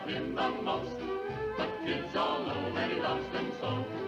him the most. But kids all know that he loves them so.